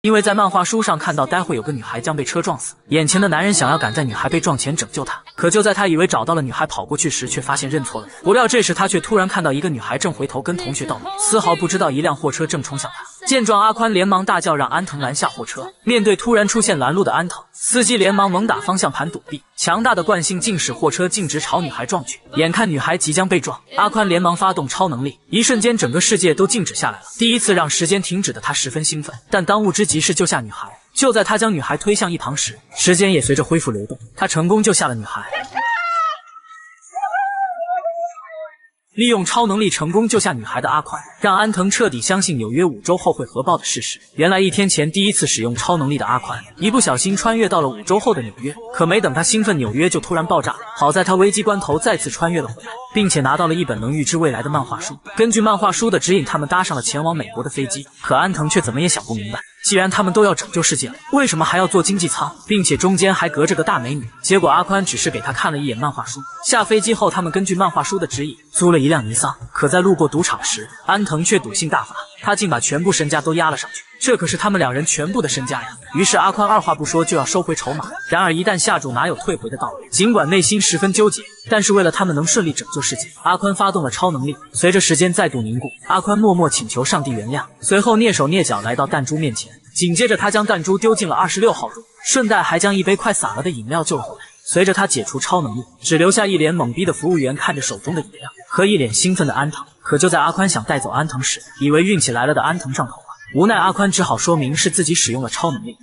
因为在漫画书上看到待会有个女孩将被车撞死，眼前的男人想要赶在女孩被撞前拯救她，可就在他以为找到了女孩跑过去时，却发现认错了人。不料这时他却突然看到一个女孩正回头跟同学道别，丝毫不知道一辆货车正冲向他。见状，阿宽连忙大叫让安藤拦下货车。面对突然出现拦路的安藤，司机连忙猛打方向盘躲避，强大的惯性竟使货车径直朝女孩撞去。眼看女孩即将被撞，阿宽连忙发动超能力，一瞬间整个世界都静止下来了。第一次让时间停止的他十分兴奋，但当务之急是救下女孩。就在他将女孩推向一旁时，时间也随着恢复流动，他成功救下了女孩。利用超能力成功救下女孩的阿宽，让安藤彻底相信纽约5周后会核爆的事实。原来1天前第一次使用超能力的阿宽，一不小心穿越到了5周后的纽约，可没等他兴奋，纽约就突然爆炸。好在他危机关头再次穿越了回来，并且拿到了一本能预知未来的漫画书。根据漫画书的指引，他们搭上了前往美国的飞机。可安藤却怎么也想不明白，既然他们都要拯救世界了，为什么还要坐经济舱，并且中间还隔着个大美女？结果阿宽只是给他看了一眼漫画书。下飞机后，他们根据漫画书的指引租了一辆尼桑。可在路过赌场时，安藤却赌性大发，他竟把全部身家都押了上去，这可是他们2人全部的身家呀！于是阿宽二话不说就要收回筹码。然而一旦下注，哪有退回的道理？尽管内心十分纠结，但是为了他们能顺利拯救世界，阿宽发动了超能力。随着时间再度凝固，阿宽默默请求上帝原谅，随后蹑手蹑脚来到弹珠面前。紧接着他将弹珠丢进了26号中，顺带还将一杯快洒了的饮料救了回来。随着他解除超能力，只留下一脸懵逼的服务员看着手中的饮料和一脸兴奋的安藤。可就在阿宽想带走安藤时，以为运气来了的安藤上头了，无奈阿宽只好说明是自己使用了超能力。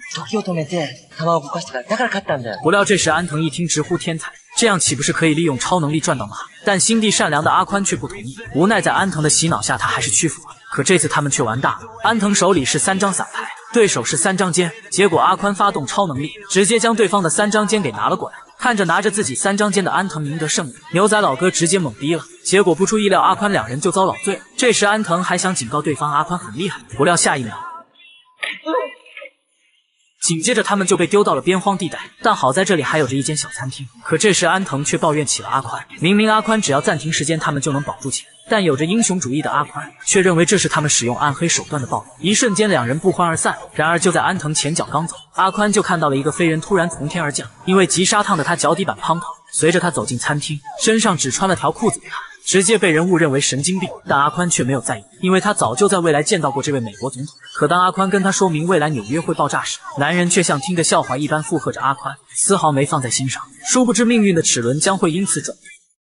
不料这时安藤一听直呼天才，这样岂不是可以利用超能力赚到马？但心地善良的阿宽却不同意，无奈在安藤的洗脑下，他还是屈服了。可这次他们却完大了，安藤手里是3张散牌，对手是3张尖，结果阿宽发动超能力，直接将对方的3张尖给拿了过来。看着拿着自己3张尖的安藤赢得胜利，牛仔老哥直接懵逼了。结果不出意料，阿宽2人就遭老罪了。这时安藤还想警告对方阿宽很厉害，不料下一秒，紧接着他们就被丢到了边荒地带，但好在这里还有着一间小餐厅。可这时安藤却抱怨起了阿宽，明明阿宽只要暂停时间他们就能保住钱，但有着英雄主义的阿宽却认为这是他们使用暗黑手段的暴露。一瞬间2人不欢而散。然而就在安藤前脚刚走，阿宽就看到了一个飞人突然从天而降，因为急刹烫的他脚底板滂沱。随着他走进餐厅，身上只穿了条裤子的他直接被人误认为神经病，但阿宽却没有在意，因为他早就在未来见到过这位美国总统。可当阿宽跟他说明未来纽约会爆炸时，男人却像听着笑话一般附和着阿宽，丝毫没放在心上。殊不知命运的齿轮将会因此转移。